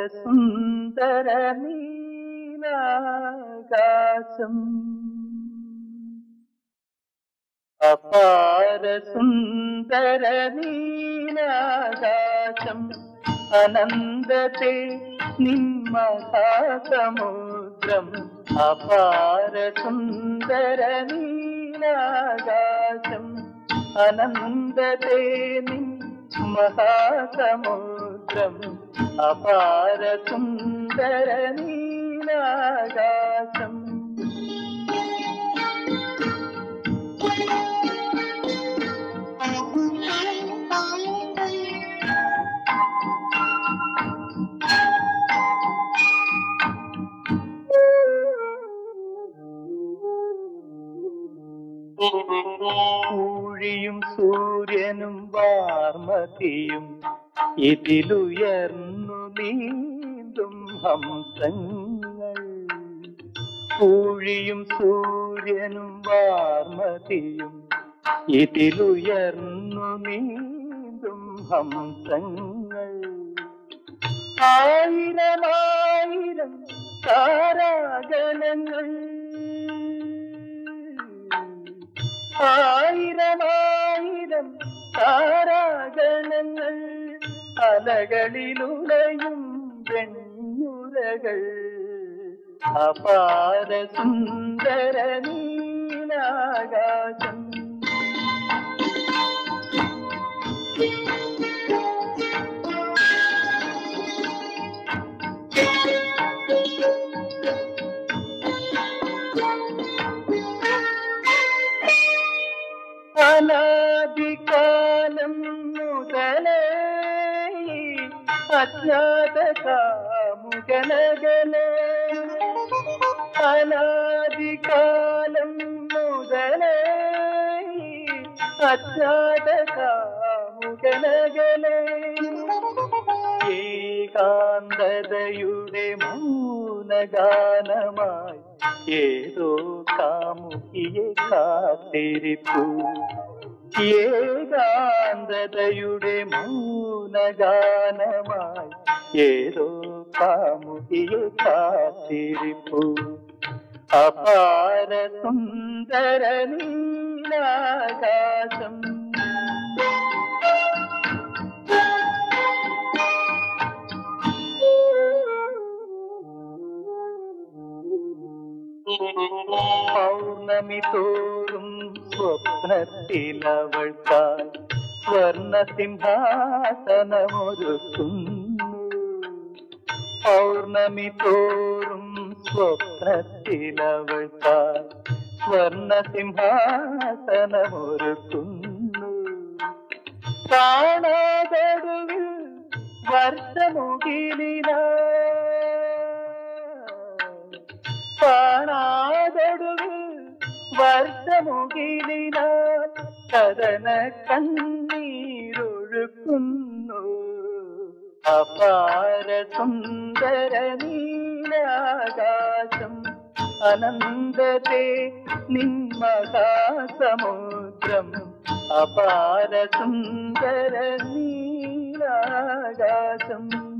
സുന്ദര നീലാകാശം അപാര സുന്ദര നീലാകാശം അനന്തത്തെ നിന്മഹാസമുദ്രം അപാര സുന്ദര നീലാകാശം അനന്തത്തെ നിന്മഹാസമുദ്രം അപാര സുന്ദര നീലാകാശം ൂഴിയും സൂര്യനും വാർമതിയും ഇതിലുയർന്നു നീന്തും ഹംസങ്ങൾ ൂഴിയും സൂര്യനും വാർമതിയും ഇതിലുയർന്നു നീന്തും ഹംസങ്ങൾ ആയിരമായിരം താരാഗണങ്ങൾ ആയിരമായിരം താരാഗണങ്ങൾ അലകളിലുടയും വെണ്ണുരകൾ അപാര സുന്ദര നീലാകാശം അനാദികാലം മുതലേ അജ്ഞാത കാമുകനകലേ അനാദികാലം മുതലേ അജ്ഞാത കാമുകനകലേ ഏകാന്തതയുടെ മൗനഗാനമായി ഏതോ കാമുകിയെ കാത്തിരിപ്പു ഏകാന്തതയുടെ മൗനഗാനമായി ഏതോ കാമുകിയെ കാത്തിരിപ്പു അപാര സുന്ദര നീലാകാശം പൗർണമി തോറും സ്വപ്നത്തിലവൾക്കായി സ്വർണ്ണ സിംഹാസനമൊരുക്കുന്നു പൗർണമി തോറും സ്വപ്നത്തിലവൾക്കായി സ്വർണ്ണ സിംഹാസനമൊരുക്കുന്നു കാണാതൊടുവിൽ വർഷമുകിലിനാ കാണാതൊടുവിൽ വർഷമുകിലിനാൽ കഥന കണ്ണീരൊഴുക്കുന്നു അപാര സുന്ദര നീലാകാശം അനന്തത്തെ നിന്മഹാസമുദ്രം അപാര സുന്ദര നീലാകാശം